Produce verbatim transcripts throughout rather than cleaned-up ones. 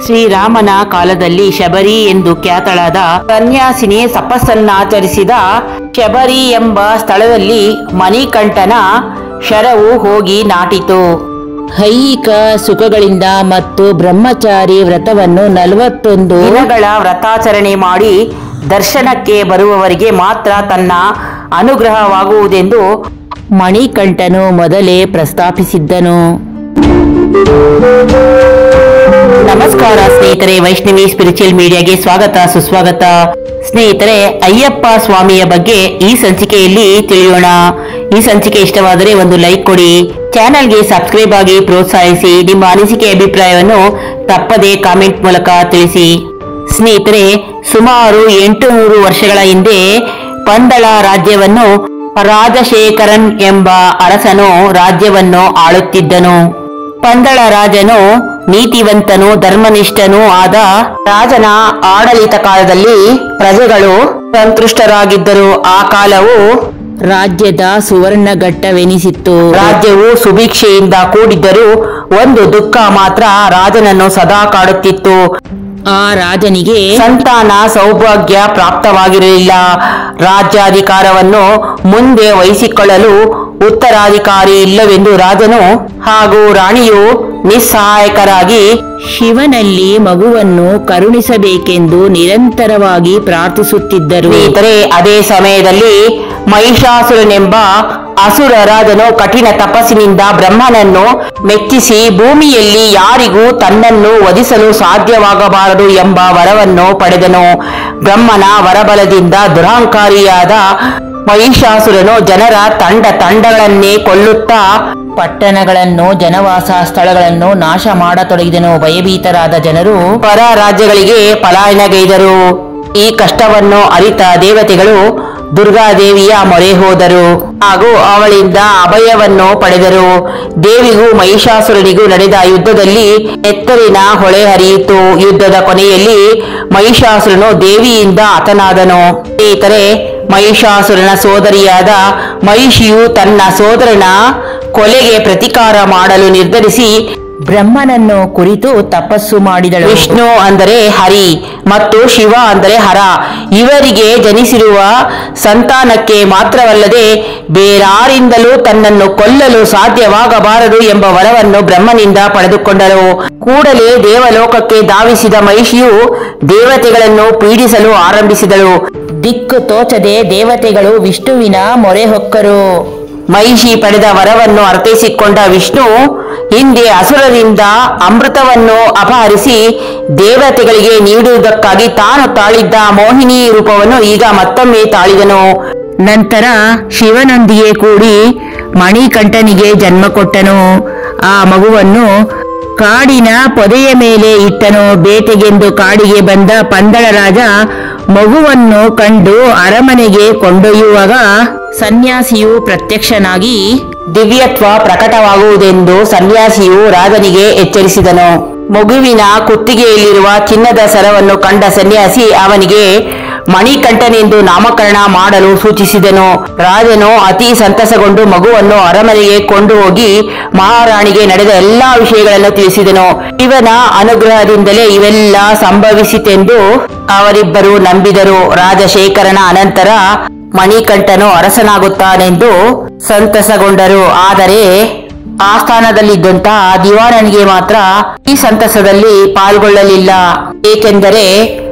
ಶ್ರೀರಾಮನ ಕಾಲದಲ್ಲಿ ಶಬರಿ ಎಂದು ಖ್ಯಾತಳಾದ ಸನ್ಯಾಸಿನಿ ತಪಸ್ಸನ್ನಾಚರಿಸಿದ ಶಬರಿ ಎಂಬ ಸ್ಥಳದಲ್ಲಿ ಮಣಿಕಂಠನ ಶರವು ಹೋಗಿ ನಾಟಿತು. ಐಹಿಕ ಸುಖಗಳಿಂದ ಮತ್ತು ಬ್ರಹ್ಮಚಾರಿ ವ್ರತವನ್ನು ನಲವತ್ತೊಂದು ದಿನಗಳ ವ್ರತಾಚರಣೆ ಮಾಡಿ ದರ್ಶನಕ್ಕೆ ಬರುವವರಿಗೆ ಮಾತ್ರ ತನ್ನ ಅನುಗ್ರಹವಾಗುವುದೆಂದು ಮಣಿಕಂಠನು ಮೊದಲೇ ಪ್ರಸ್ತಾಪಿಸಿದ್ದನು. ನಮಸ್ಕಾರ ಸ್ನೇಹಿತರೆ, ವೈಷ್ಣವಿ ಸ್ಪಿರಿಚುವಲ್ ಮೀಡಿಯಾಗೆ ಸ್ವಾಗತ ಸುಸ್ವಾಗತ. ಸ್ನೇಹಿತರೆ, ಅಯ್ಯಪ್ಪ ಸ್ವಾಮಿಯ ಬಗ್ಗೆ ಈ ಸಂಚಿಕೆಯಲ್ಲಿ ತಿಳಿಯೋಣ. ಈ ಸಂಚಿಕೆ ಇಷ್ಟವಾದರೆ ಒಂದು ಲೈಕ್ ಕೊಡಿ, ಚಾನೆಲ್ಗೆ ಸಬ್ಸ್ಕ್ರೈಬ್ ಆಗಿ ಪ್ರೋತ್ಸಾಹಿಸಿ, ನಿಮ್ಮ ಅನಿಸಿಕೆ ಅಭಿಪ್ರಾಯವನ್ನು ತಪ್ಪದೇ ಕಾಮೆಂಟ್ ಮೂಲಕ ತಿಳಿಸಿ. ಸ್ನೇಹಿತರೆ, ಸುಮಾರು ಎಂಟು ನೂರು ವರ್ಷಗಳ ಹಿಂದೆ ಪಂದಳ ರಾಜ್ಯವನ್ನು ರಾಜಶೇಖರನ್ ಎಂಬ ಅರಸನು ರಾಜ್ಯವನ್ನು ಆಳುತ್ತಿದ್ದನು. ಪಂದಳ ರಾಜನು ನೀತಿವಂತನೂ ಧರ್ಮನಿಷ್ಠನೂ ಆದ ರಾಜನ ಆಡಳಿತ ಕಾಲದಲ್ಲಿ ಪ್ರಜೆಗಳು ಸಂತುಷ್ಟರಾಗಿದ್ದರು. ಆ ಕಾಲವು ರಾಜ್ಯದ ಸುವರ್ಣಘಟ್ಟವೆನಿಸಿತ್ತು. ರಾಜ್ಯವು ಸುಭಿಕ್ಷೆಯಿಂದ ಕೂಡಿದ್ದರೂ ಒಂದು ದುಃಖ ಮಾತ್ರ ರಾಜನನ್ನು ಸದಾ ಕಾಡುತ್ತಿತ್ತು. ಆ ರಾಜನಿಗೆ ಸಂತಾನ ಸೌಭಾಗ್ಯ ಪ್ರಾಪ್ತವಾಗಿರಲಿಲ್ಲ. ರಾಜ್ಯಾಧಿಕಾರವನ್ನು ಮುಂದೆ ವಹಿಸಿಕೊಳ್ಳಲು ಉತ್ತರಾಧಿಕಾರಿ ಇಲ್ಲವೆಂದು ರಾಜನು ಹಾಗೂ ರಾಣಿಯು ನಿಸ್ಸಹಾಯಕರಾಗಿ ಶಿವನಲ್ಲಿ ಮಗುವನ್ನು ಕರುಣಿಸಬೇಕೆಂದು ನಿರಂತರವಾಗಿ ಪ್ರಾರ್ಥಿಸುತ್ತಿದ್ದರು. ಸ್ನೇಹಿತರೆ, ಅದೇ ಸಮಯದಲ್ಲಿ ಮಹಿಷಾಸುರನೆಂಬ ಅಸುರ ರಾಜನು ಕಠಿಣ ತಪಸ್ಸಿನಿಂದ ಬ್ರಹ್ಮನನ್ನು ಮೆಚ್ಚಿಸಿ ಭೂಮಿಯಲ್ಲಿ ಯಾರಿಗೂ ತನ್ನನ್ನು ವಧಿಸಲು ಸಾಧ್ಯವಾಗಬಾರದು ಎಂಬ ವರವನ್ನು ಪಡೆದನು. ಬ್ರಹ್ಮನ ವರಬಲದಿಂದ ದುರಹಂಕಾರಿಯಾದ ಮಹಿಷಾಸುರನು ಜನರ ತಂಡ ತಂಡಗಳನ್ನೇ ಕೊಲ್ಲುತ್ತಾ ಪಟ್ಟಣಗಳನ್ನು ಜನವಾಸ ಸ್ಥಳಗಳನ್ನು ನಾಶ ಮಾಡತೊಡಗಿದನು. ಭಯಭೀತರಾದ ಜನರು ಪರ ರಾಜ್ಯಗಳಿಗೆ ಪಲಾಯನಗೈದರು. ಈ ಕಷ್ಟವನ್ನು ಅರಿತ ದೇವತೆಗಳು ದುರ್ಗಾದೇವಿಯ ಮೊರೆ ಹೋದರು ಹಾಗೂ ಅವಳಿಂದ ಅಭಯವನ್ನು ಪಡೆದರು. ದೇವಿಗೂ ಮಹಿಷಾಸುರನಿಗೂ ನಡೆದ ಯುದ್ಧದಲ್ಲಿ ಎತ್ತರಿನ ಹೊಳೆ ಹರಿಯಿತು. ಯುದ್ಧದ ಕೊನೆಯಲ್ಲಿ ಮಹಿಷಾಸುರನು ದೇವಿಯಿಂದ ಹತನಾದನು. ಸ್ನೇಹಿತರೆ, ಮಹಿಷಾಸುರನ ಸೋದರಿಯಾದ ಮಹಿಷಿಯು ತನ್ನ ಸೋದರನ ಕೊಲೆಗೆ ಪ್ರತೀಕಾರ ಮಾಡಲು ನಿರ್ಧರಿಸಿ ಬ್ರಹ್ಮನನ್ನು ಕುರಿತು ತಪಸ್ಸು ಮಾಡಿದಳು. ವಿಷ್ಣು ಅಂದರೆ ಹರಿ ಮತ್ತು ಶಿವ ಅಂದರೆ ಹರ. ಇವರಿಗೆ ಜನಿಸಿರುವ ಸಂತಾನಕ್ಕೆ ಮಾತ್ರವಲ್ಲದೆ ಬೇರಾರಿಂದಲೂ ತನ್ನನ್ನು ಕೊಲ್ಲಲು ಸಾಧ್ಯವಾಗಬಾರದು ಎಂಬ ವರವನ್ನು ಬ್ರಹ್ಮನಿಂದ ಪಡೆದುಕೊಂಡಳು. ಕೂಡಲೇ ದೇವಲೋಕಕ್ಕೆ ಧಾವಿಸಿದ ಮಹಿಷಿಯು ದೇವತೆಗಳನ್ನು ಪೀಡಿಸಲು ಆರಂಭಿಸಿದಳು. ದಿಕ್ಕು ತೋಚದೆ ದೇವತೆಗಳು ವಿಷ್ಣುವಿನ ಮೊರೆ ಹೊಕ್ಕರು. ಮಹಿಷಿ ಪಡೆದ ವರವನ್ನು ಅರ್ಥೈಸಿಕೊಂಡ ವಿಷ್ಣು ಹಿಂದೆ ಅಸುರರಿಂದ ಅಮೃತವನ್ನು ಅಪಹರಿಸಿ ದೇವತೆಗಳಿಗೆ ನೀಡುವುದಕ್ಕಾಗಿ ತಾನು ತಾಳಿದ್ದ ಮೋಹಿನಿ ರೂಪವನ್ನು ಈಗ ಮತ್ತೊಮ್ಮೆ ತಾಳಿದನು. ನಂತರ ಶಿವನೊಂದಿಗೆ ಕೂಡಿ ಮಣಿಕಂಠನಿಗೆ ಜನ್ಮ ಕೊಟ್ಟನು. ಆ ಮಗುವನ್ನು ಕಾಡಿನ ಪೊದೆಯ ಮೇಲೆ ಇಟ್ಟನು. ಬೇಟೆಗೆಂದು ಕಾಡಿಗೆ ಬಂದ ಪಂದಳ ರಾಜ ಮಗುವನ್ನು ಕಂಡು ಅರಮನೆಗೆ ಕೊಂಡೊಯ್ಯುವಾಗ ಸನ್ಯಾಸಿಯು ಪ್ರತ್ಯಕ್ಷನಾಗಿ ದಿವ್ಯತ್ವ ಪ್ರಕಟವಾಗುವುದೆಂದು ಸನ್ಯಾಸಿಯು ರಾಜನಿಗೆ ಎಚ್ಚರಿಸಿದನು. ಮಗುವಿನ ಕುತ್ತಿಗೆಯಲ್ಲಿರುವ ಚಿನ್ನದ ಸರವನ್ನು ಕಂಡ ಸನ್ಯಾಸಿ ಅವನಿಗೆ ಮಣಿಕಂಠನೆಂದು ನಾಮಕರಣ ಮಾಡಲು ಸೂಚಿಸಿದನು. ರಾಜನು ಅತಿ ಸಂತಸಗೊಂಡು ಮಗುವನ್ನು ಅರಮನೆಗೆ ಕೊಂಡು ಹೋಗಿ ಮಹಾರಾಣಿಗೆ ನಡೆದ ಎಲ್ಲಾ ವಿಷಯಗಳನ್ನು ತಿಳಿಸಿದನು. ಇವನ ಅನುಗ್ರಹದಿಂದಲೇ ಇವೆಲ್ಲ ಸಂಭವಿಸಿತೆಂದು ಅವರಿಬ್ಬರು ನಂಬಿದರು. ರಾಜಶೇಖರನ ಅನಂತರ ಮಣಿಕಂಠನು ಅರಸನಾಗುತ್ತಾನೆಂದು ಸಂತಸಗೊಂಡರು. ಆದರೆ ಆಸ್ಥಾನದಲ್ಲಿದ್ದಂತಹ ದಿವಾನನಿಗೆ ಮಾತ್ರ ಈ ಸಂತಸದಲ್ಲಿ ಪಾಲ್ಗೊಳ್ಳಲಿಲ್ಲ. ಏಕೆಂದರೆ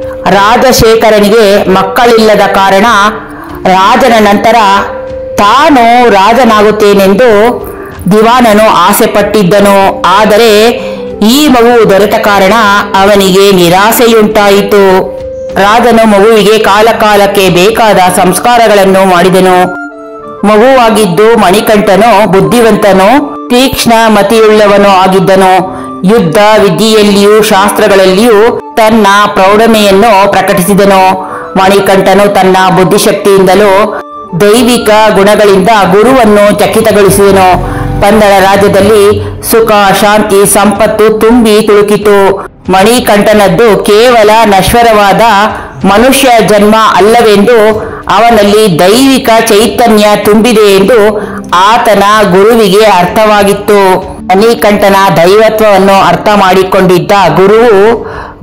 ರಾಜಶೇಖರನಿಗೆ ಮಕ್ಕಳಿಲ್ಲದ ಕಾರಣ ರಾಜನ ನಂತರ ತಾನು ರಾಜನಾಗುತ್ತೇನೆಂದು ದಿವಾನನು ಆಸೆ ಪಟ್ಟಿದ್ದನು. ಆದರೆ ಈ ಮಗು ದೊರೆತ ಕಾರಣ ಅವನಿಗೆ ನಿರಾಸೆಯುಂಟಾಯಿತು. ರಾಜನು ಮಗುವಿಗೆ ಕಾಲ ಕಾಲಕ್ಕೆ ಬೇಕಾದ ಸಂಸ್ಕಾರಗಳನ್ನು ಮಾಡಿದನು. ಮಗುವಾಗಿದ್ದು ಮಣಿಕಂಠನು ಬುದ್ಧಿವಂತನು, ತೀಕ್ಷ್ಣ ಮತಿಯುಳ್ಳವನು ಆಗಿದ್ದನು. ಯುದ್ಧ ವಿದ್ಯೆಯಲ್ಲಿಯೂ ಶಾಸ್ತ್ರಗಳಲ್ಲಿಯೂ ತನ್ನ ಪ್ರೌಢಮೆಯನ್ನು ಪ್ರಕಟಿಸಿದನು. ಮಣಿಕಂಠನು ತನ್ನ ಬುದ್ಧಿಶಕ್ತಿಯಿಂದಲೂ ದೈವಿಕ ಗುಣಗಳಿಂದ ಗುರುವನ್ನು ಚಕಿತಗೊಳಿಸಿದನು. ಪಂದಳ ರಾಜ್ಯದಲ್ಲಿ ಸುಖ, ಶಾಂತಿ, ಸಂಪತ್ತು ತುಂಬಿ ತುಳುಕಿತು. ಮಣಿಕಂಠನದ್ದು ಕೇವಲ ನಶ್ವರವಾದ ಮನುಷ್ಯ ಜನ್ಮ ಅಲ್ಲವೆಂದು, ಅವನಲ್ಲಿ ದೈವಿಕ ಚೈತನ್ಯ ತುಂಬಿದೆ ಎಂದು ಆತನ ಗುರುವಿಗೆ ಅರ್ಥವಾಗಿತ್ತು. ಮಣಿಕಂಠನ ದೈವತ್ವವನ್ನು ಅರ್ಥ ಮಾಡಿಕೊಂಡಿದ್ದ ಗುರುವು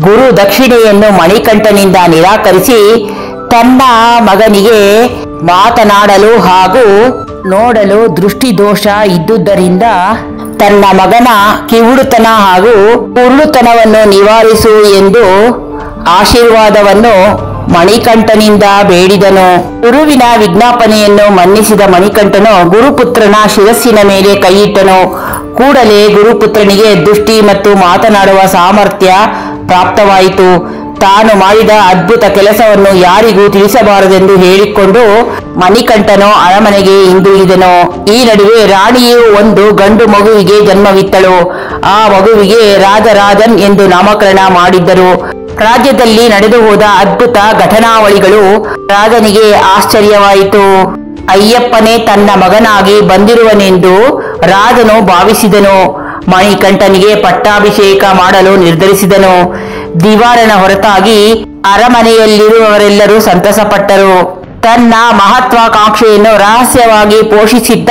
ಗುರು ದಕ್ಷಿಣೆಯನ್ನು ಮಣಿಕಂಠನಿಂದ ನಿರಾಕರಿಸಿ ತನ್ನ ಮಗನಿಗೆ ಮಾತನಾಡಲು ಹಾಗೂ ನೋಡಲು ದೃಷ್ಟಿದೋಷ ಇದ್ದುದರಿಂದ ತನ್ನ ಮಗನ ಕಿವುಡುತನ ಹಾಗೂ ಕುರುಡುತನವನ್ನು ನಿವಾರಿಸು ಎಂದು ಆಶೀರ್ವಾದವನ್ನು ಮಣಿಕಂಠನಿಂದ ಬೇಡಿದನು. ಗುರುವಿನ ವಿಜ್ಞಾಪನೆಯನ್ನು ಮನ್ನಿಸಿದ ಮಣಿಕಂಠನು ಗುರುಪುತ್ರನ ಶಿರಸ್ಸಿನ ಮೇಲೆ ಕೈಯಿಟ್ಟನು. ಕೂಡಲೇ ಗುರುಪುತ್ರನಿಗೆ ದೃಷ್ಟಿ ಮತ್ತು ಮಾತನಾಡುವ ಸಾಮರ್ಥ್ಯ ಪ್ರಾಪ್ತವಾಯಿತು. ತಾನು ಮಾಡಿದ ಅದ್ಭುತ ಕೆಲಸವನ್ನು ಯಾರಿಗೂ ತಿಳಿಸಬಾರದೆಂದು ಹೇಳಿಕೊಂಡು ಮಣಿಕಂಠನು ಅರಮನೆಗೆ ಹಿಂದಿರುಗಿದನು. ಈ ನಡುವೆ ರಾಣಿಯು ಒಂದು ಗಂಡು ಮಗುವಿಗೆ ಜನ್ಮವಿತ್ತಳು. ಆ ಮಗುವಿಗೆ ರಾಜರಾಜನ್ ಎಂದು ನಾಮಕರಣ ಮಾಡಿದ್ದರು. ರಾಜ್ಯದಲ್ಲಿ ನಡೆದು ಹೋದ ಅದ್ಭುತ ಘಟನಾವಳಿಗಳು ರಾಜನಿಗೆ ಆಶ್ಚರ್ಯವಾಯಿತು. ಅಯ್ಯಪ್ಪನೇ ತನ್ನ ಮಗನಾಗಿ ಬಂದಿರುವನೆಂದು ರಾಜನು ಭಾವಿಸಿದನು. ಮಣಿಕಂಠನಿಗೆ ಪಟ್ಟಾಭಿಷೇಕ ಮಾಡಲು ನಿರ್ಧರಿಸಿದನು. ದಿವಾರನ ಹೊರತಾಗಿ ಅರಮನೆಯಲ್ಲಿರುವವರೆಲ್ಲರೂ ಸಂತಸಪಟ್ಟರು. ತನ್ನ ಮಹತ್ವಾಕಾಂಕ್ಷೆಯನ್ನು ರಹಸ್ಯವಾಗಿ ಪೋಷಿಸಿದ್ದ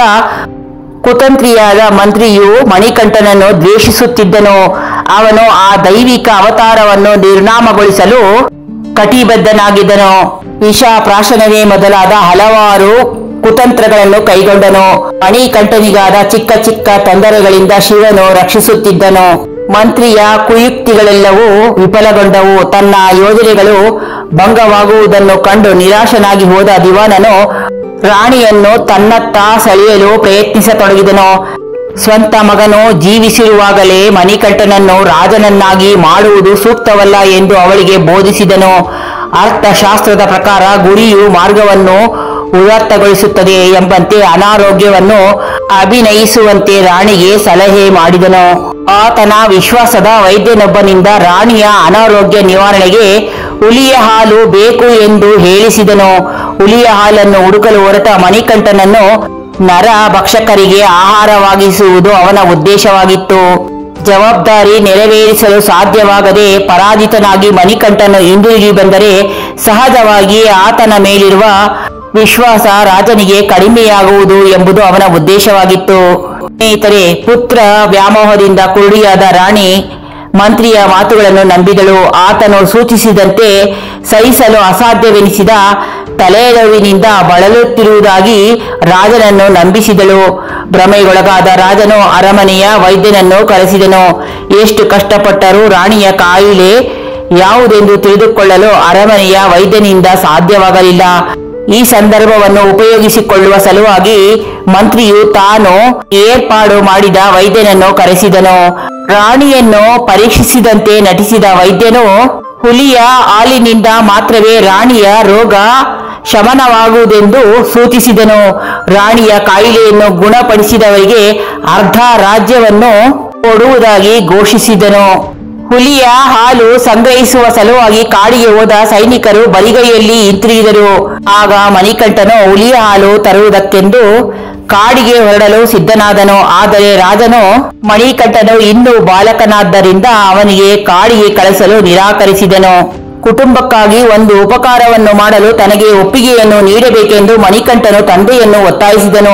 ಕುತಂತ್ರಿಯಾದ ಮಂತ್ರಿಯು ಮಣಿಕಂಠನನ್ನು ದ್ವೇಷಿಸುತ್ತಿದ್ದನು. ಅವನು ಆ ದೈವಿಕ ಅವತಾರವನ್ನು ನಿರ್ನಾಮಗೊಳಿಸಲು ಕಟಿಬದ್ಧನಾಗಿದ್ದನು. ವಿಷ ಪ್ರಾಶನವೇ ಮೊದಲಾದ ಹಲವಾರು ಕುತಂತ್ರಗಳನ್ನು ಕೈಗೊಂಡನು. ಮಣಿಕಂಠನಿಗಾದ ಚಿಕ್ಕ ಚಿಕ್ಕ ತೊಂದರೆಗಳಿಂದ ಶಿವನು ರಕ್ಷಿಸುತ್ತಿದ್ದನು. ಮಂತ್ರಿಯ ಕುಯುಕ್ತಿಗಳೆಲ್ಲವೂ ವಿಫಲಗೊಂಡವು. ತನ್ನ ಯೋಜನೆಗಳು ಭಂಗವಾಗುವುದನ್ನು ಕಂಡು ನಿರಾಶನಾಗಿ ಹೋದ ದಿವಾನನು ರಾಣಿಯನ್ನು ತನ್ನತ್ತ ಸೆಳೆಯಲು ಪ್ರಯತ್ನಿಸತೊಡಗಿದನು. ಸ್ವಂತ ಮಗನು ಜೀವಿಸಿರುವಾಗಲೇ ಮಣಿಕಂಠನನ್ನು ರಾಜನನ್ನಾಗಿ ಮಾಡುವುದು ಸೂಕ್ತವಲ್ಲ ಎಂದು ಅವಳಿಗೆ ಬೋಧಿಸಿದನು. ಅರ್ಥಶಾಸ್ತ್ರದ ಪ್ರಕಾರ ಗುರಿಯು ಮಾರ್ಗವನ್ನು ಉದಾತ್ತಗೊಳಿಸುತ್ತದೆ ಎಂಬಂತೆ ಅನಾರೋಗ್ಯವನ್ನು ಅಭಿನಯಿಸುವಂತೆ ರಾಣಿಗೆ ಸಲಹೆ ಮಾಡಿದನು. ಆತನ ವಿಶ್ವಾಸದ ವೈದ್ಯನೊಬ್ಬನಿಂದ ರಾಣಿಯ ಅನಾರೋಗ್ಯ ನಿವಾರಣೆಗೆ ಹುಲಿಯ ಹಾಲು ಬೇಕು ಎಂದು ಹೇಳಿಸಿದನು. ಹುಲಿಯ ಹಾಲನ್ನು ಹುಡುಕಲು ಹೊರಟ ಮಣಿಕಂಠನನ್ನು ನರ ಭಕ್ಷಕರಿಗೆ ಆಹಾರವಾಗಿಸುವುದು ಅವನ ಉದ್ದೇಶವಾಗಿತ್ತು. ಜವಾಬ್ದಾರಿ ನೆರವೇರಿಸಲು ಸಾಧ್ಯವಾಗದೆ ಪರಾಜಿತನಾಗಿ ಮಣಿಕಂಠನು ಹಿಂದಿರುಗಿ ಬಂದರೆ ಸಹಜವಾಗಿ ಆತನ ಮೇಲಿರುವ ವಿಶ್ವಾಸ ರಾಜನಿಗೆ ಕಡಿಮೆಯಾಗುವುದು ಎಂಬುದು ಅವನ ಉದ್ದೇಶವಾಗಿತ್ತು. ಸ್ನೇಹಿತರೆ, ಪುತ್ರ ವ್ಯಾಮೋಹದಿಂದ ಕುರುಡಿಯಾದ ರಾಣಿ ಮಂತ್ರಿಯ ಮಾತುಗಳನ್ನು ನಂಬಿದಳು. ಆತನು ಸೂಚಿಸಿದಂತೆ ಸಹಿಸಲು ಅಸಾಧ್ಯವೆನಿಸಿದ ತಲೆನೋವಿನಿಂದ ಬಳಲುತ್ತಿರುವುದಾಗಿ ರಾಜನನ್ನು ನಂಬಿಸಿದಳು. ಭ್ರಮೆಗೊಳಗಾದ ರಾಜನು ಅರಮನೆಯ ವೈದ್ಯನನ್ನು ಕರೆಸಿದನು. ಎಷ್ಟು ಕಷ್ಟಪಟ್ಟರೂ ರಾಣಿಯ ಕಾಯಿಲೆ ಯಾವುದೆಂದು ತಿಳಿದುಕೊಳ್ಳಲು ಅರಮನೆಯ ವೈದ್ಯನಿಂದ ಸಾಧ್ಯವಾಗಲಿಲ್ಲ. ಈ ಸಂದರ್ಭವನ್ನು ಉಪಯೋಗಿಸಿಕೊಳ್ಳುವ ಸಲುವಾಗಿ ಮಂತ್ರಿಯು ತಾನು ಏರ್ಪಾಡು ಮಾಡಿದ ವೈದ್ಯನನ್ನು ಕರೆಸಿದನು. ರಾಣಿಯನ್ನು ಪರೀಕ್ಷಿಸಿದಂತೆ ನಟಿಸಿದ ವೈದ್ಯನು ಹುಲಿಯ ಹಾಲಿನಿಂದ ಮಾತ್ರವೇ ರಾಣಿಯ ರೋಗ ಶಮನವಾಗುವುದೆಂದು ಸೂಚಿಸಿದನು. ರಾಣಿಯ ಕಾಯಿಲೆಯನ್ನು ಗುಣಪಡಿಸಿದವರಿಗೆ ಅರ್ಧ ರಾಜ್ಯವನ್ನು ಕೊಡುವುದಾಗಿ ಘೋಷಿಸಿದನು. ಹುಲಿಯ ಹಾಲು ಸಂಗ್ರಹಿಸುವ ಸಲುವಾಗಿ ಕಾಡಿಗೆ ಹೋದ ಸೈನಿಕರು ಬರಿಗೈಯಲ್ಲಿ ಹಿಂತಿರುಗಿದರು. ಆಗ ಮಣಿಕಂಠನು ಹುಲಿಯ ಹಾಲು ತರುವುದಕ್ಕೆಂದು ಕಾಡಿಗೆ ಹೊರಡಲು ಸಿದ್ಧನಾದನು. ಆದರೆ ರಾಜನು ಮಣಿಕಂಠನು ಇನ್ನೂ ಬಾಲಕನಾದ್ದರಿಂದ ಅವನಿಗೆ ಕಾಡಿಗೆ ಕಳಿಸಲು ನಿರಾಕರಿಸಿದನು. ಕುಟುಂಬಕ್ಕಾಗಿ ಒಂದು ಉಪಕಾರವನ್ನು ಮಾಡಲು ತನಗೆ ಒಪ್ಪಿಗೆಯನ್ನು ನೀಡಬೇಕೆಂದು ಮಣಿಕಂಠನು ತಂದೆಯನ್ನು ಒತ್ತಾಯಿಸಿದನು.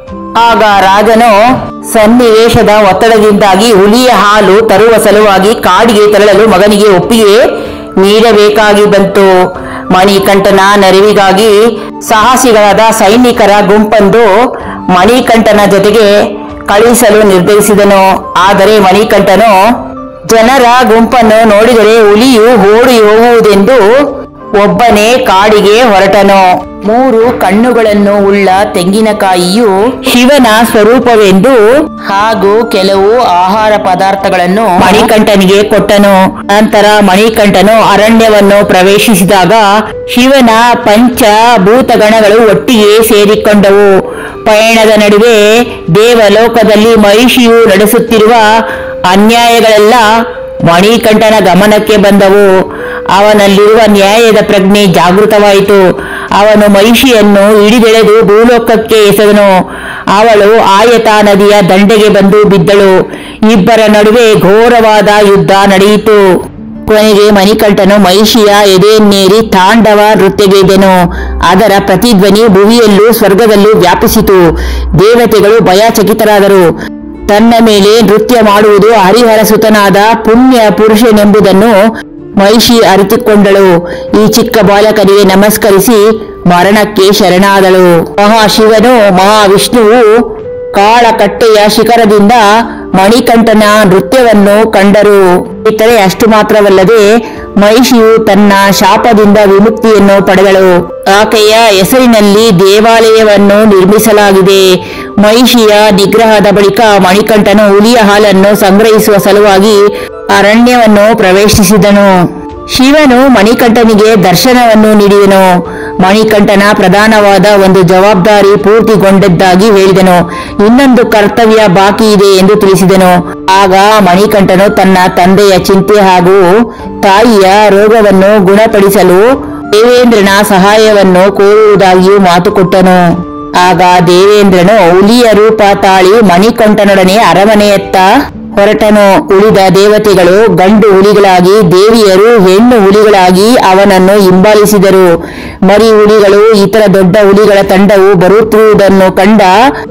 ಆಗ ರಾಜನು ಸನ್ನಿವೇಶದ ಒತ್ತಡದಿಂದಾಗಿ ಹುಲಿಯ ಹಾಲು ತರುವ ಸಲುವಾಗಿ ಕಾಡಿಗೆ ತೆರಳಲು ಮಗನಿಗೆ ಒಪ್ಪಿಗೆ ನೀಡಬೇಕಾಗಿ ಬಂತು. ಮಣಿಕಂಠನ ನೆರವಿಗಾಗಿ ಸಾಹಸಿಗಳಾದ ಸೈನಿಕರ ಗುಂಪೊಂದು ಮಣಿಕಂಠನ ಜೊತೆಗೆ ಕಳುಹಿಸಲು ನಿರ್ಧರಿಸಿದನು. ಆದರೆ ಮಣಿಕಂಠನು ಜನರ ಗುಂಪನ್ನು ನೋಡಿದರೆ ಹುಲಿಯು ಓಡಿ ಹೋಗುವುದೆಂದು ಒಬ್ಬನೇ ಕಾಡಿಗೆ ಹೊರಟನು. ಮೂರು ಕಣ್ಣುಗಳನ್ನು ಉಳ್ಳ ತೆಂಗಿನಕಾಯಿಯು ಶಿವನ ಸ್ವರೂಪವೆಂದು ಹಾಗೂ ಕೆಲವು ಆಹಾರ ಪದಾರ್ಥಗಳನ್ನು ಮಣಿಕಂಠನಿಗೆ ಕೊಟ್ಟನು. ನಂತರ ಮಣಿಕಂಠನು ಅರಣ್ಯವನ್ನು ಪ್ರವೇಶಿಸಿದಾಗ ಶಿವನ ಪಂಚಭೂತಗಣಗಳು ಒಟ್ಟಿಗೆ ಸೇರಿಕೊಂಡವು. ಪಯಣದ ನಡುವೆ ದೇವಲೋಕದಲ್ಲಿ ಮಹಿಷಿಯು ನಡೆಸುತ್ತಿರುವ ಅನ್ಯಾಯಗಳೆಲ್ಲ ಮಣಿಕಂಠನ ಗಮನಕ್ಕೆ ಬಂದವು. ಅವನಲ್ಲಿರುವ ನ್ಯಾಯದ ಪ್ರಜ್ಞೆ ಜಾಗೃತವಾಯಿತು. ಅವನು ಮಹಿಷಿಯನ್ನು ಹಿಡಿದೆಳೆದು ಭೂಲೋಕಕ್ಕೆ ಎಸೆದನು. ಅವಳು ಆಯತ ನದಿಯ ದಂಡೆಗೆ ಬಂದು ಬಿದ್ದಳು. ಇಬ್ಬರ ನಡುವೆ ಘೋರವಾದ ಯುದ್ಧ ನಡೆಯಿತು. ಕೊನೆಗೆ ಮಣಿಕಂಠನು ಮಹಿಷಿಯ ಎದೆಯನ್ನೇರಿ ತಾಂಡವ ನೃತ್ಯಗೈದನು. ಅದರ ಪ್ರತಿಧ್ವನಿ ಭುವಿಯಲ್ಲೂ ಸ್ವರ್ಗದಲ್ಲೂ ವ್ಯಾಪಿಸಿತು. ದೇವತೆಗಳು ಭಯಚಕಿತರಾದರು. ತನ್ನ ಮೇಲೆ ನೃತ್ಯ ಮಾಡುವುದು ಹರಿಹರ ಸುತನಾದ ಪುಣ್ಯ ಪುರುಷನೆಂಬುದನ್ನು ಮಹಿಷಿ ಅರಿತುಕೊಂಡಳು. ಈ ಚಿಕ್ಕ ಬಾಲಕನಿಗೆ ನಮಸ್ಕರಿಸಿ ಮರಣಕ್ಕೆ ಶರಣಾದಳು. ಮಹಾಶಿವನು ಮಹಾವಿಷ್ಣುವು ಕಾಳಕಟ್ಟೆಯ ಶಿಖರದಿಂದ ಮಣಿಕಂಠನ ನೃತ್ಯವನ್ನು ಕಂಡರು. ಇತರೆ ಅಷ್ಟು ಮಾತ್ರವಲ್ಲದೆ ಮಹಿಷಿಯು ತನ್ನ ಶಾಪದಿಂದ ವಿಮುಕ್ತಿಯನ್ನು ಪಡೆದಳು. ಆಕೆಯ ಹೆಸರಿನಲ್ಲಿ ದೇವಾಲಯವನ್ನು ನಿರ್ಮಿಸಲಾಗಿದೆ. ಮಹಿಷಿಯ ನಿಗ್ರಹದ ಬಳಿಕ ಮಣಿಕಂಠನು ಹುಲಿಯ ಹಾಲನ್ನು ಸಂಗ್ರಹಿಸುವ ಸಲುವಾಗಿ ಅರಣ್ಯವನ್ನು ಪ್ರವೇಶಿಸಿದನು. ಶಿವನು ಮಣಿಕಂಠನಿಗೆ ದರ್ಶನವನ್ನು ನೀಡಿದನು. ಮಣಿಕಂಠನ ಪ್ರಧಾನವಾದ ಒಂದು ಜವಾಬ್ದಾರಿ ಪೂರ್ತಿಗೊಂಡದ್ದಾಗಿ ಹೇಳಿದನು. ಇನ್ನೊಂದು ಕರ್ತವ್ಯ ಬಾಕಿ ಇದೆ ಎಂದು ತಿಳಿಸಿದನು. ಆಗ ಮಣಿಕಂಠನು ತನ್ನ ತಂದೆಯ ಚಿಂತೆ ಹಾಗೂ ತಾಯಿಯ ರೋಗವನ್ನು ಗುಣಪಡಿಸಲು ದೇವೇಂದ್ರನ ಸಹಾಯವನ್ನು ಕೋರುವುದಾಗಿಯೂ ಮಾತು ಕೊಟ್ಟನು. ಆಗ ದೇವೇಂದ್ರನು ಹುಲಿಯ ರೂಪ ತಾಳಿ ಮಣಿಕಂಠನೊಡನೆ ಅರಮನೆಯತ್ತ ಹೊರಟನು. ಉಳಿದ ದೇವತೆಗಳು ಗಂಡು ಹುಲಿಗಳಾಗಿ, ದೇವಿಯರು ಹೆಣ್ಣು ಹುಲಿಗಳಾಗಿ ಅವನನ್ನು ಹಿಂಬಾಲಿಸಿದರು. ಮರಿ ಹುಲಿಗಳು ಇತರ ದೊಡ್ಡ ಹುಲಿಗಳ ತಂಡವು ಬರುತ್ತಿರುವುದನ್ನು ಕಂಡ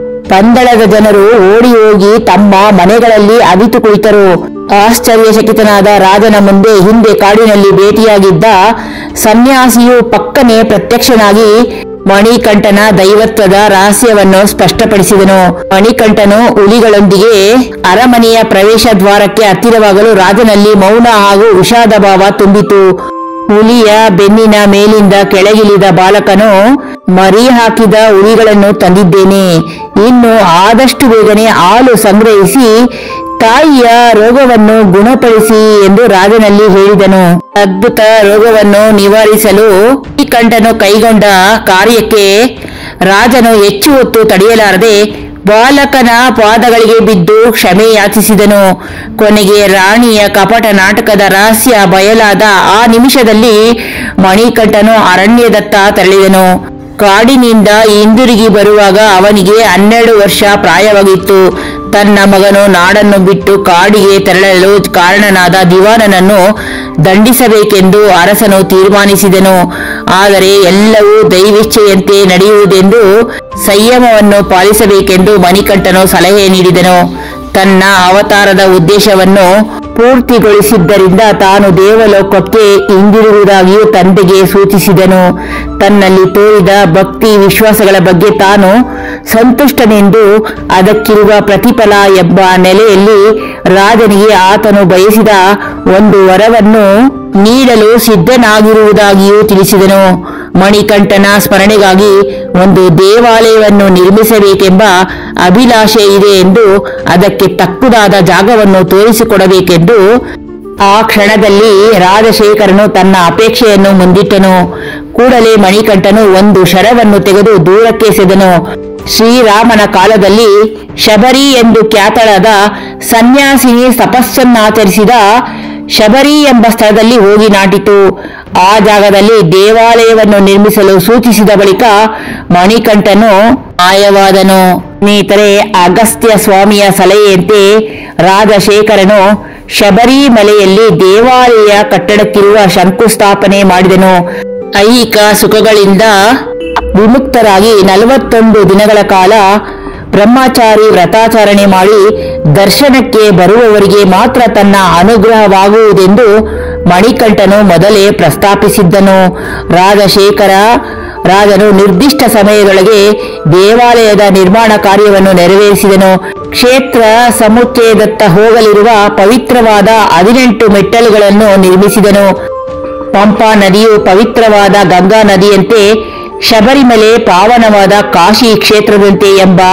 ಪಂದಳದ ಜನರು ಓಡಿ ಹೋಗಿ ತಮ್ಮ ಮನೆಗಳಲ್ಲಿ ಅವಿತು ಕುಳಿತರು. ಆಶ್ಚರ್ಯಚಕಿತನಾದ ರಾಜನ ಮುಂದೆ ಹಿಂದೆ ಕಾಡಿನಲ್ಲಿ ಭೇಟಿಯಾಗಿದ್ದ ಸನ್ಯಾಸಿಯು ಪಕ್ಕನೆ ಪ್ರತ್ಯಕ್ಷನಾಗಿ ಮಣಿಕಂಠನ ದೈವತ್ವದ ರಹಸ್ಯವನ್ನು ಸ್ಪಷ್ಟಪಡಿಸಿದನು. ಮಣಿಕಂಠನು ಹುಲಿಗಳೊಂದಿಗೆ ಅರಮನೆಯ ಪ್ರವೇಶ ದ್ವಾರಕ್ಕೆ ಹತ್ತಿರವಾಗಲು ರಾಜನಲ್ಲಿ ಮೌನ ಹಾಗೂ ವಿಷಾದ ಭಾವ ತುಂಬಿತು. ಹುಲಿಯ ಬೆನ್ನಿನ ಮೇಲಿಂದ ಕೆಳಗಿಳಿದ ಬಾಲಕನು, ಮರಿ ಹಾಕಿದ ಹುಲಿಗಳನ್ನು ತಂದಿದ್ದೇನೆ, ಇನ್ನು ಆದಷ್ಟು ಬೇಗನೆ ಹಾಲು ಸಂಗ್ರಹಿಸಿ ತಾಯಿಯ ರೋಗವನ್ನು ಗುಣಪಡಿಸಿ ಎಂದು ರಾಜನಲ್ಲಿ ಹೇಳಿದನು. ಅದ್ಭುತ ರೋಗವನ್ನು ನಿವಾರಿಸಲು ಮಣಿಕಂಠನು ಕೈಗೊಂಡ ಕಾರ್ಯಕ್ಕೆ ರಾಜನು ಹೆಚ್ಚು ಹೊತ್ತು ತಡೆಯಲಾರದೆ ಬಾಲಕನ ಪಾದಗಳಿಗೆ ಬಿದ್ದು ಕ್ಷಮೆ ಯಾಚಿಸಿದನು. ಕೊನೆಗೆ ರಾಣಿಯ ಕಪಟ ನಾಟಕದ ರಹಸ್ಯ ಬಯಲಾದ ಆ ನಿಮಿಷದಲ್ಲಿ ಮಣಿಕಂಠನು ಅರಣ್ಯದತ್ತ ತೆರಳಿದನು. ಕಾಡಿನಿಂದ ಹಿಂದಿರುಗಿ ಬರುವಾಗ ಅವನಿಗೆ ಹನ್ನೆರಡು ವರ್ಷ ಪ್ರಾಯವಾಗಿತ್ತು. ತನ್ನ ಮಗನು ನಾಡನ್ನು ಬಿಟ್ಟು ಕಾಡಿಗೆ ತೆರಳಲು ಕಾರಣನಾದ ದಿವಾನನನ್ನು ದಂಡಿಸಬೇಕೆಂದು ಅರಸನು ತೀರ್ಮಾನಿಸಿದನು. ಆದರೆ ಎಲ್ಲವೂ ದೈವೇಚ್ಛೆಯಂತೆ ನಡೆಯುವುದೆಂದು ಸಂಯಮವನ್ನು ಪಾಲಿಸಬೇಕೆಂದು ಮಣಿಕಂಠನು ಸಲಹೆ ನೀಡಿದನು. ತನ್ನ ಅವತಾರದ ಉದ್ದೇಶವನ್ನು ಪೂರ್ತಿಗೊಳಿಸಿದ್ದರಿಂದ ತಾನು ದೇವಲೋಕಕ್ಕೆ ಹಿಂದಿರುಗುವುದಾಗಿಯೂ ತಂದೆಗೆ ಸೂಚಿಸಿದನು. ತನ್ನಲ್ಲಿ ತೋರಿದ ಭಕ್ತಿ ವಿಶ್ವಾಸಗಳ ಬಗ್ಗೆ ತಾನು ಸಂತುಷ್ಟನೆಂದು ಅದಕ್ಕಿರುವ ಪ್ರತಿಫಲ ಎಂಬ ನೆಲೆಯಲ್ಲಿ ರಾಜನಿಗೆ ಆತನು ಬಯಸಿದ ಒಂದು ವರವನ್ನು ನೀಡಲು ಸಿದ್ಧನಾಗಿರುವುದಾಗಿಯೂ ತಿಳಿಸಿದನು. ಮಣಿಕಂಠನ ಸ್ಮರಣೆಗಾಗಿ ಒಂದು ದೇವಾಲಯವನ್ನು ನಿರ್ಮಿಸಬೇಕೆಂಬ ಅಭಿಲಾಷೆ ಇದೆ ಎಂದು, ಅದಕ್ಕೆ ತಕ್ಕುದಾದ ಜಾಗವನ್ನು ತೋರಿಸಿಕೊಡಬೇಕೆಂದು ಆ ಕ್ಷಣದಲ್ಲಿ ರಾಜಶೇಖರನು ತನ್ನ ಅಪೇಕ್ಷೆಯನ್ನು ಮುಂದಿಟ್ಟನು. ಕೂಡಲೇ ಮಣಿಕಂಠನು ಒಂದು ಶರವನ್ನು ತೆಗೆದು ದೂರಕ್ಕೆ ಎಸೆದನು. ಶ್ರೀರಾಮನ ಕಾಲದಲ್ಲಿ ಶಬರಿ ಎಂದು ಖ್ಯಾತಳಾದ ಸನ್ಯಾಸಿನಿ ತಪಸ್ಸನ್ನಾಚರಿಸಿದ ಶಬರಿ ಎಂಬ ಸ್ಥಳದಲ್ಲಿ ಹೋಗಿ ನಾಟಿತು. ಆ ಜಾಗದಲ್ಲಿ ದೇವಾಲಯವನ್ನು ನಿರ್ಮಿಸಲು ಸೂಚಿಸಿದ ಬಳಿಕ ಮಣಿಕಂಠನು ಮಾಯವಾದನು. ಸ್ನೇಹಿತರೆ, ಅಗಸ್ತ್ಯ ಸ್ವಾಮಿಯ ಸಲಹೆಯಂತೆ ರಾಜಶೇಖರನು ಶಬರಿಮಲೆಯಲ್ಲಿ ದೇವಾಲಯ ಕಟ್ಟಡಕ್ಕಿರುವ ಶಂಕುಸ್ಥಾಪನೆ ಮಾಡಿದನು. ಐಹಿಕ ಸುಖಗಳಿಂದ ವಿಮುಕ್ತರಾಗಿ ನಲವತ್ತೊಂದು ದಿನಗಳ ಕಾಲ ಬ್ರಹ್ಮಚಾರಿ ವ್ರತಾಚರಣೆ ಮಾಡಿ ದರ್ಶನಕ್ಕೆ ಬರುವವರಿಗೆ ಮಾತ್ರ ತನ್ನ ಅನುಗ್ರಹವಾಗುವುದೆಂದು ಮಣಿಕಂಠನು ಮೊದಲೇ ಪ್ರಸ್ತಾಪಿಸಿದ್ದನು. ರಾಜಶೇಖರ ರಾಜನು ನಿರ್ದಿಷ್ಟ ಸಮಯದೊಳಗೆ ದೇವಾಲಯದ ನಿರ್ಮಾಣ ಕಾರ್ಯವನ್ನು ನೆರವೇರಿಸಿದನು. ಕ್ಷೇತ್ರ ಸಮುಚ್ಚಯದತ್ತ ಹೋಗಲಿರುವ ಪವಿತ್ರವಾದ ಹದಿನೆಂಟು ಮೆಟ್ಟಲುಗಳನ್ನು ನಿರ್ಮಿಸಿದನು. ಪಂಪಾ ನದಿಯು ಪವಿತ್ರವಾದ ಗಂಗಾ ನದಿಯಂತೆ, ಶಬರಿಮಲೆ ಪಾವನವಾದ ಕಾಶಿ ಕ್ಷೇತ್ರದಂತೆ ಎಂಬ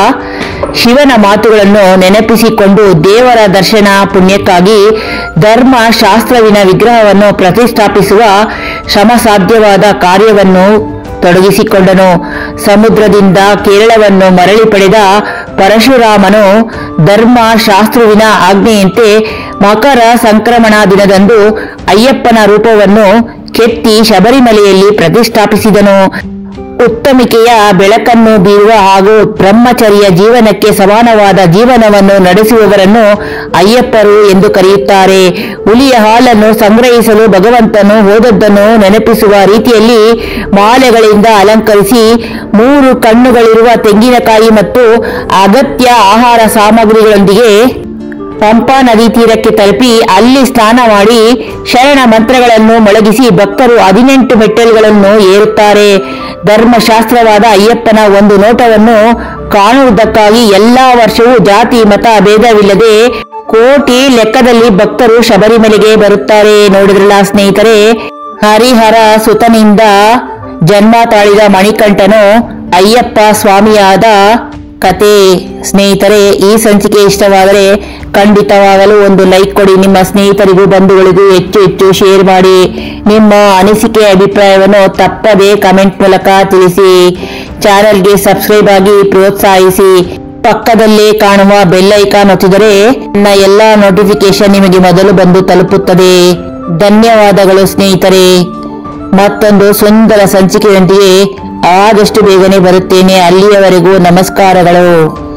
ಶಿವನ ಮಾತುಗಳನ್ನು ನೆನಪಿಸಿಕೊಂಡು ದೇವರ ದರ್ಶನ ಪುಣ್ಯಕ್ಕಾಗಿ ಧರ್ಮ ಶಾಸ್ತ್ರವಿನ ವಿಗ್ರಹವನ್ನು ಪ್ರತಿಷ್ಠಾಪಿಸುವ ಶ್ರಮಸಾಧ್ಯವಾದ ಕಾರ್ಯವನ್ನು ತೊಡಗಿಸಿಕೊಂಡನು. ಸಮುದ್ರದಿಂದ ಕೇರಳವನ್ನು ಮರಳಿ ಪಡೆದ ಪರಶುರಾಮನು ಧರ್ಮ ಶಾಸ್ತ್ರವಿನ ಆಜ್ಞೆಯಂತೆ ಮಕರ ಸಂಕ್ರಮಣ ದಿನದಂದು ಅಯ್ಯಪ್ಪನ ರೂಪವನ್ನು ಕೆತ್ತಿ ಶಬರಿಮಲೆಯಲ್ಲಿ ಪ್ರತಿಷ್ಠಾಪಿಸಿದನು. ಉತ್ತಮಿಕೆಯ ಬೆಳಕನ್ನು ಬೀರುವ ಹಾಗೂ ಬ್ರಹ್ಮಚರ್ಯ ಜೀವನಕ್ಕೆ ಸಮಾನವಾದ ಜೀವನವನ್ನು ನಡೆಸುವವರನ್ನು ಅಯ್ಯಪ್ಪರು ಎಂದು ಕರೆಯುತ್ತಾರೆ. ಹುಲಿಯ ಹಾಲನ್ನು ಸಂಗ್ರಹಿಸಲು ಭಗವಂತನು ಹೋದದ್ದನ್ನು ನೆನಪಿಸುವ ರೀತಿಯಲ್ಲಿ ಮಾಲೆಗಳಿಂದ ಅಲಂಕರಿಸಿ ಮೂರು ಕಣ್ಣುಗಳಿರುವ ತೆಂಗಿನಕಾಯಿ ಮತ್ತು ಅಗತ್ಯ ಆಹಾರ ಸಾಮಗ್ರಿಗಳೊಂದಿಗೆ ಪಂಪಾ ನದಿ ತೀರಕ್ಕೆ ತಲುಪಿ ಅಲ್ಲಿ ಸ್ನಾನ ಮಾಡಿ ಶರಣ ಮಂತ್ರಗಳನ್ನು ಮೊಳಗಿಸಿ ಭಕ್ತರು ಹದಿನೆಂಟು ಮೆಟ್ಟಲುಗಳನ್ನು ಏರುತ್ತಾರೆ. ಧರ್ಮಶಾಸ್ತ್ರವಾದ ಅಯ್ಯಪ್ಪನ ಒಂದು ನೋಟವನ್ನು ಕಾಣುವುದಕ್ಕಾಗಿ ಎಲ್ಲಾ ವರ್ಷವೂ ಜಾತಿ ಮತ ಭೇದವಿಲ್ಲದೆ ಕೋಟಿ ಲೆಕ್ಕದಲ್ಲಿ ಭಕ್ತರು ಶಬರಿಮಲೆಗೆ ಬರುತ್ತಾರೆ. ನೋಡಿದ್ರಲ್ಲ ಸ್ನೇಹಿತರೆ, ಹರಿಹರ ಸುತನಿಂದ ಜನ್ಮ ತಾಳಿದ ಮಣಿಕಂಠನು ಅಯ್ಯಪ್ಪ ಸ್ವಾಮಿಯಾದ ಕತೆ. ಸ್ನೇಹಿತರೆ, ಈ ಸಂಚಿಕೆ ಇಷ್ಟವಾದರೆ ಖಂಡಿತವಾಗಲೂ ಒಂದು ಲೈಕ್ ಕೊಡಿ. ನಿಮ್ಮ ಸ್ನೇಹಿತರಿಗೂ ಬಂಧುಗಳಿಗೂ ಹೆಚ್ಚು ಹೆಚ್ಚು ಶೇರ್ ಮಾಡಿ. ನಿಮ್ಮ ಅನಿಸಿಕೆ ಅಭಿಪ್ರಾಯವನ್ನು ತಪ್ಪದೇ ಕಮೆಂಟ್ ಮೂಲಕ ತಿಳಿಸಿ. ಚಾನೆಲ್ಗೆ ಸಬ್ಸ್ಕ್ರೈಬ್ ಆಗಿ ಪ್ರೋತ್ಸಾಹಿಸಿ. ಪಕ್ಕದಲ್ಲೇ ಕಾಣುವ ಬೆಲ್ ಐಕಾನ್ ಒತ್ತಿದರೆ ನನ್ನ ಎಲ್ಲಾ ನೋಟಿಫಿಕೇಶನ್ ನಿಮಗೆ ಮೊದಲು ಬಂದು ತಲುಪುತ್ತದೆ. ಧನ್ಯವಾದಗಳು ಸ್ನೇಹಿತರೆ. ಮತ್ತೊಂದು ಸುಂದರ ಸಂಚಿಕೆಯೊಂದಿಗೆ ಆದಷ್ಟು ಬೇಗನೆ ಬರುತ್ತೇನೆ. ಅಲ್ಲಿಯವರೆಗೂ ನಮಸ್ಕಾರಗಳು.